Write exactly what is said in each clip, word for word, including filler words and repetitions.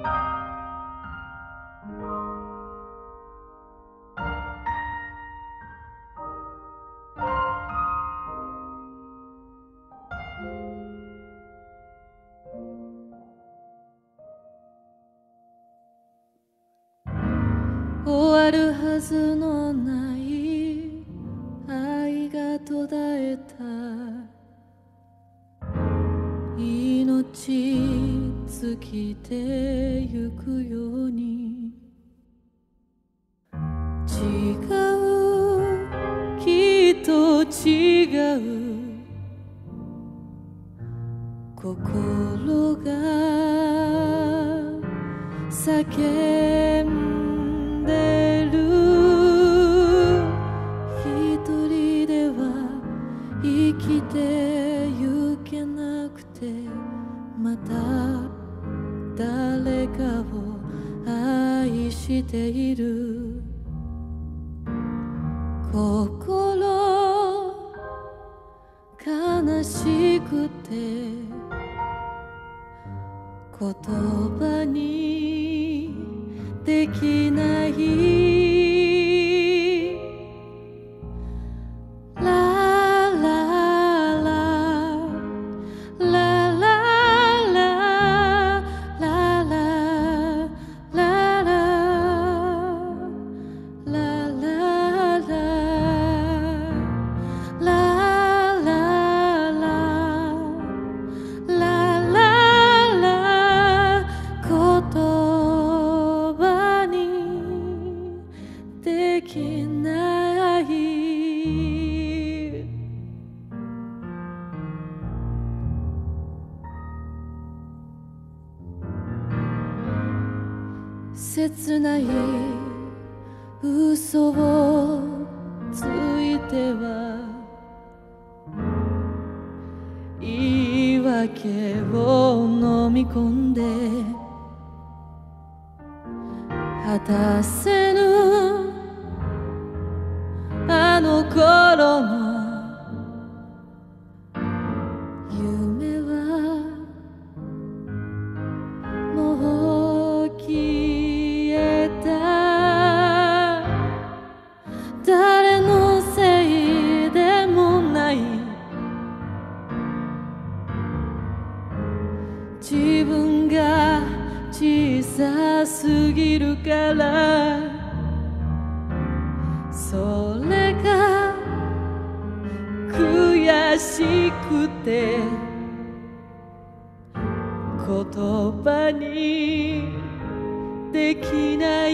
終わるはずのない愛が途絶えた。命尽きてゆくように違う、きっと違う心が叫んでる。一人では生きてゆけなくて、また誰かを愛している。心悲しくて言葉にできない。切ない嘘をついては言い訳を飲み込んで果たせぬあの頃の夢はもう消えた。誰のせいでもない、自分が小さすぎるから、それが悔しくて言葉にできない。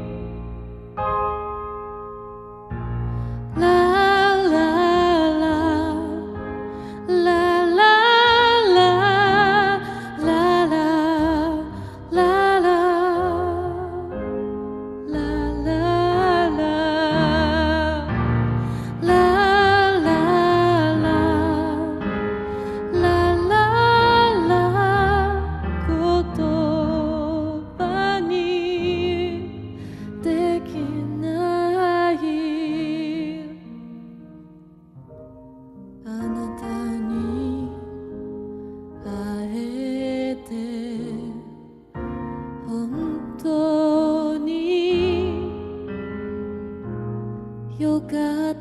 よかった、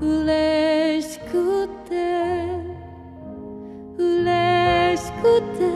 嬉しくて嬉しくて